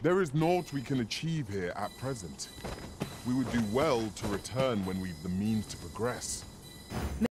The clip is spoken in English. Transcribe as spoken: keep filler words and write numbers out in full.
There is naught we can achieve here at present. We would do well to return when we've the means to progress.